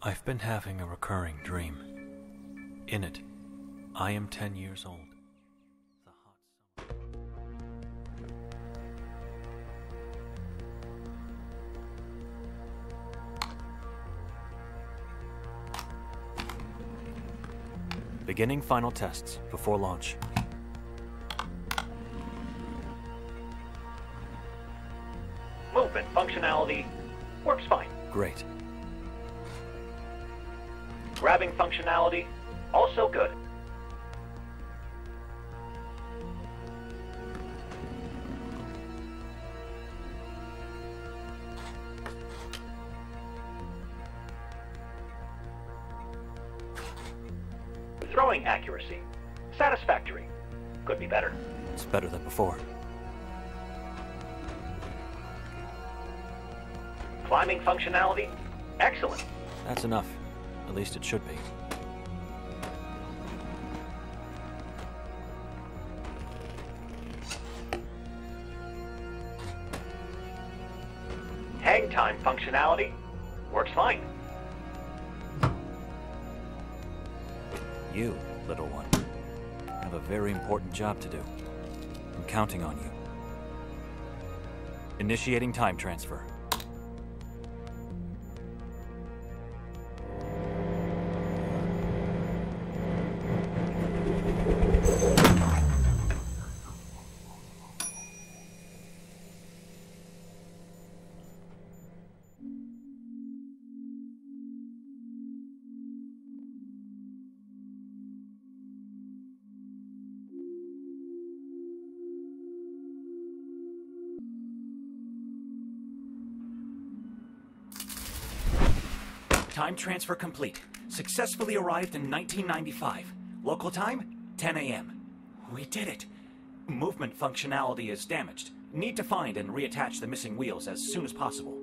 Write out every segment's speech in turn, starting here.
I've been having a recurring dream. In it, I am 10 years old. The hot summer. Beginning final tests before launch. Movement functionality works fine. Great. Grabbing functionality, also good. Throwing accuracy, satisfactory. Could be better. It's better than before. Climbing functionality, excellent. That's enough. At least it should be. Hang time functionality works fine. You, little one, have a very important job to do. I'm counting on you. Initiating time transfer. Time transfer complete. Successfully arrived in 1995. Local time, 10 a.m. We did it. Movement functionality is damaged. Need to find and reattach the missing wheels as soon as possible.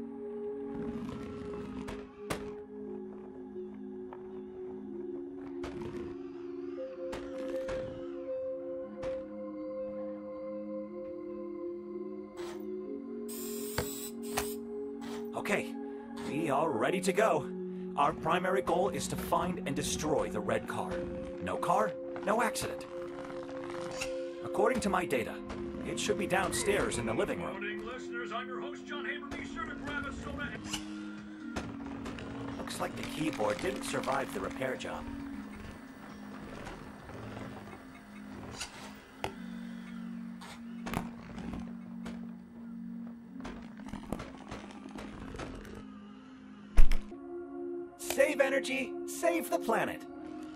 Okay, we are ready to go. Our primary goal is to find and destroy the red car. No car, no accident. According to my data, it should be downstairs in the living room. Morning, listeners. I'm your host, John Haber. Be sure to grab a soda. Looks like the keyboard didn't survive the repair job. Save energy, save the planet.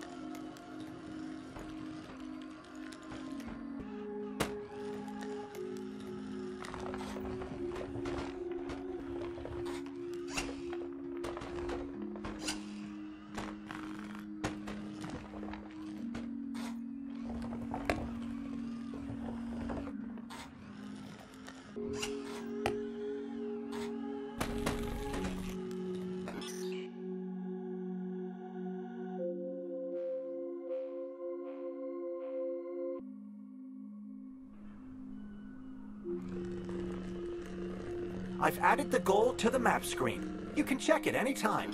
I've added the goal to the map screen. You can check it anytime.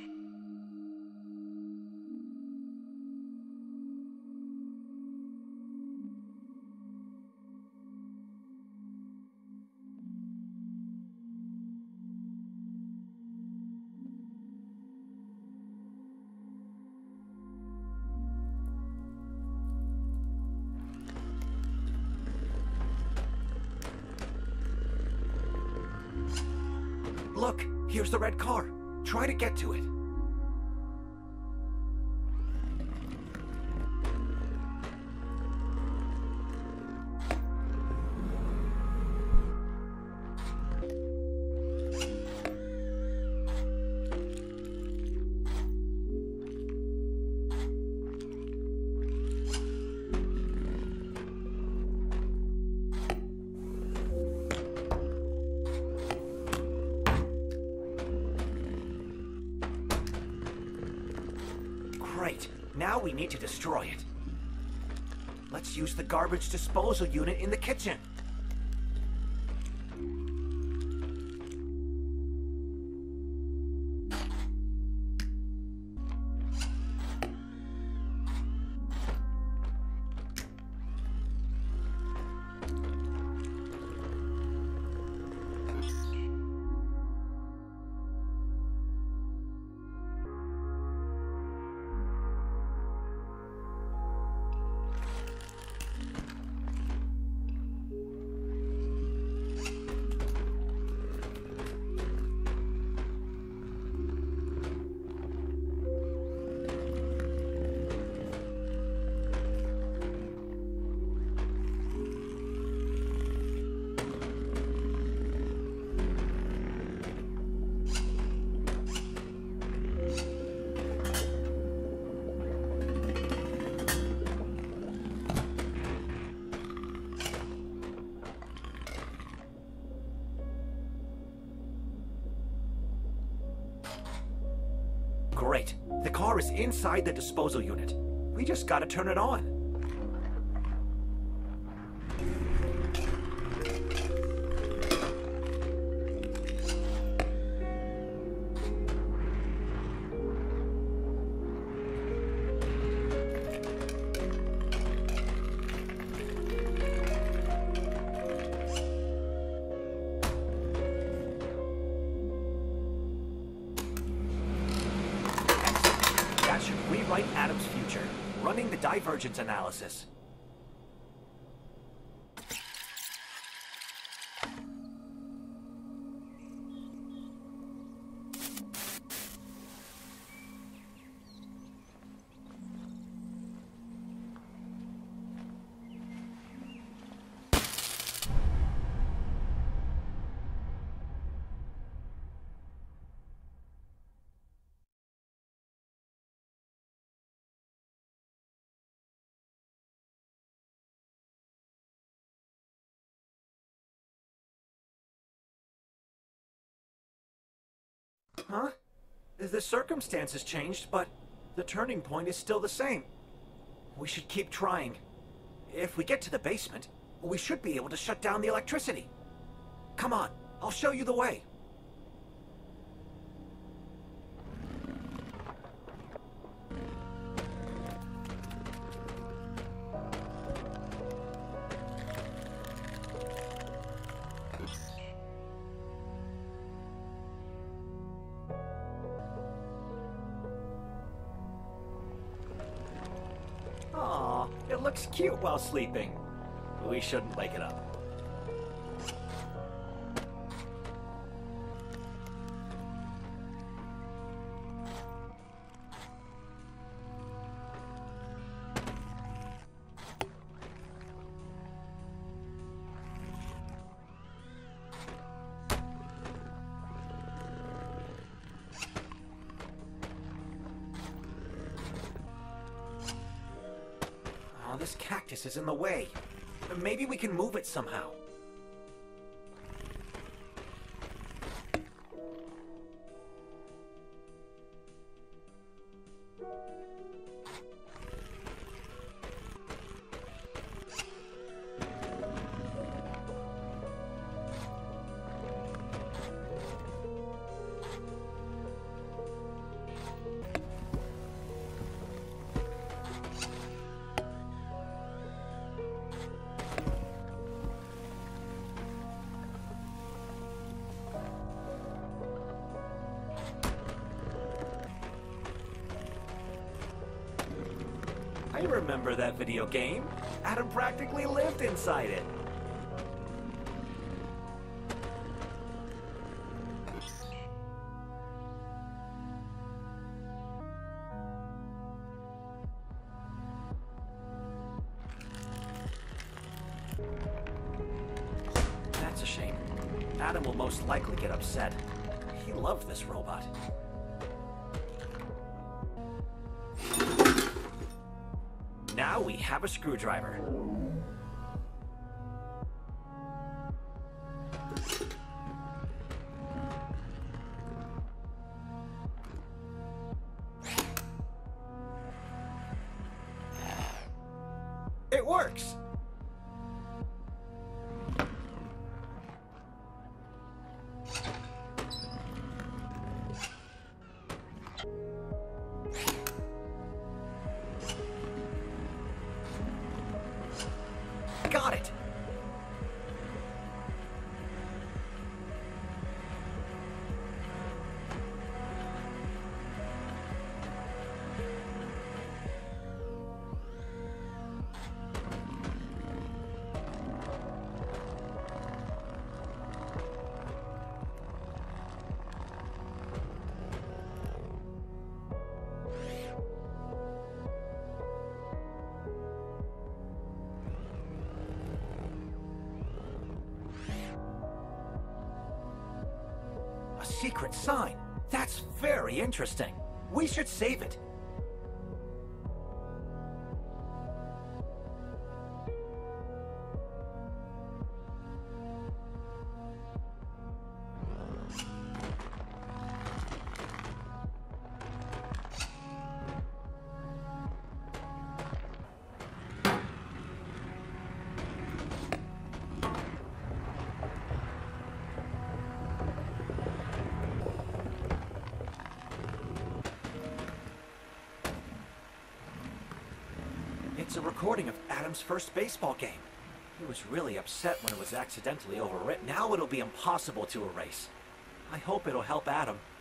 Look, here's the red car. Try to get to it. Great. Now we need to destroy it. Let's use the garbage disposal unit in the kitchen. car is inside the disposal unit. We just gotta turn it on. That should rewrite Adam's future. Running the divergence analysis. Huh? The circumstances changed, but the turning point is still the same. We should keep trying. If we get to the basement, we should be able to shut down the electricity. Come on, I'll show you the way. Aw, it looks cute while sleeping. We shouldn't wake it up. Oh, this cactus is in the way. Maybe we can move it somehow. I remember that video game. Adam practically lived inside it. That's a shame. Adam will most likely get upset. He loved this robot. Now we have a screwdriver. It works! Got it! A secret sign. That's very interesting. We should save it. It's a recording of Adam's first baseball game. He was really upset when it was accidentally overwritten. Now it'll be impossible to erase. I hope it'll help Adam.